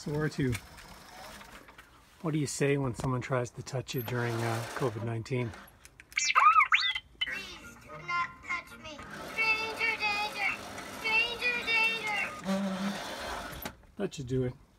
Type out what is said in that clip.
So R2, what do you say when someone tries to touch you during COVID-19? Please do not touch me. Stranger danger! Stranger danger! That should do it.